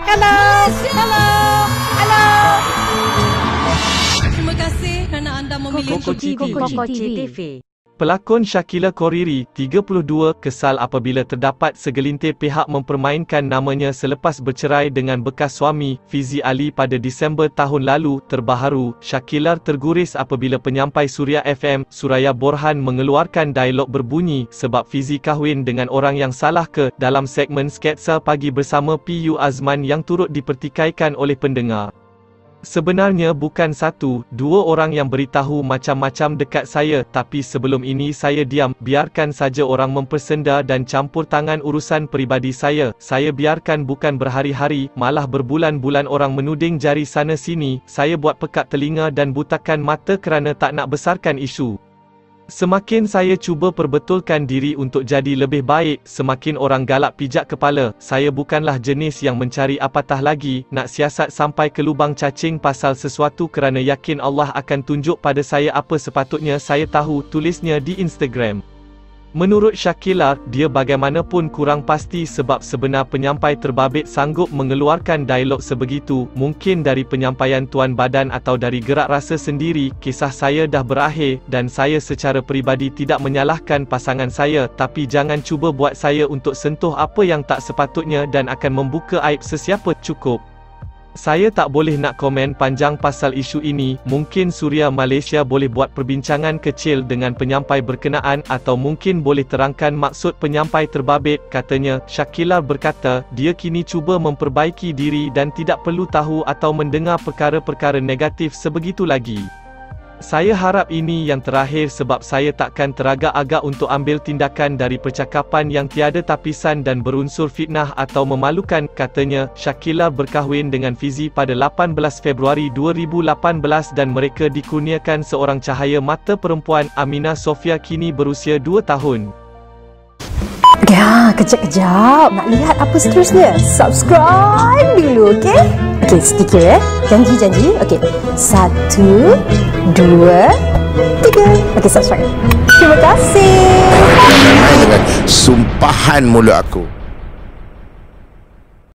Hello. Hello. Hello. Terima kasih kerana anda memilih Koko TV. Pelakon Shakila Khoriri, 32, kesal apabila terdapat segelintir pihak mempermainkan namanya selepas bercerai dengan bekas suami, Fizi Ali pada Disember tahun lalu. Terbaharu, Shakila terguris apabila penyampai Suria FM, Suraya Borhan mengeluarkan dialog berbunyi, "Sebab Fizi kahwin dengan orang yang salah ke?" dalam segmen Sketsa Pagi bersama PU Azman yang turut dipertikaikan oleh pendengar. Sebenarnya bukan satu, dua orang yang beritahu macam-macam dekat saya, tapi sebelum ini saya diam, biarkan saja orang mempersenda dan campur tangan urusan peribadi saya. Saya biarkan bukan berhari-hari, malah berbulan-bulan orang menuding jari sana sini. Saya buat pekat telinga dan butakan mata kerana tak nak besarkan isu. Semakin saya cuba perbetulkan diri untuk jadi lebih baik, semakin orang galak pijak kepala. Saya bukanlah jenis yang mencari apatah lagi, nak siasat sampai ke lubang cacing pasal sesuatu kerana yakin Allah akan tunjuk pada saya apa sepatutnya saya tahu, tulisnya di Instagram. Menurut Shakila, dia bagaimanapun kurang pasti sebab sebenar penyampai terbabit sanggup mengeluarkan dialog sebegitu, mungkin dari penyampaian tuan badan atau dari gerak rasa sendiri. Kisah saya dah berakhir, dan saya secara peribadi tidak menyalahkan pasangan saya, tapi jangan cuba buat saya untuk sentuh apa yang tak sepatutnya dan akan membuka aib sesiapa. Cukup. Saya tak boleh nak komen panjang pasal isu ini. Mungkin Suria Malaysia boleh buat perbincangan kecil dengan penyampai berkenaan, atau mungkin boleh terangkan maksud penyampai terbabit, katanya. Shakila berkata, dia kini cuba memperbaiki diri dan tidak perlu tahu atau mendengar perkara-perkara negatif sebegitu lagi. Saya harap ini yang terakhir sebab saya takkan teragak-agak untuk ambil tindakan dari percakapan yang tiada tapisan dan berunsur fitnah atau memalukan, katanya. Shakila berkahwin dengan Fizi pada 18 Februari 2018 dan mereka dikurniakan seorang cahaya mata perempuan, Amina Sofia, kini berusia 2 tahun. Ya, kejap-kejap. Nak lihat apa seterusnya? Subscribe dulu, okey? Okey, sedikit ya. Janji. Okey. 1, 2, 3. Okey, subscribe. Terima kasih. Dengan sumpahan mulut aku.